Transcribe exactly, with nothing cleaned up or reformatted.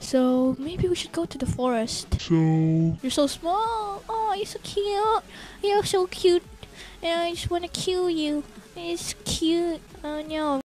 So maybe we should go to the forest. So You're so small. Oh, you're so cute. You're so cute. And I just want to kill you. It's cute. Oh no.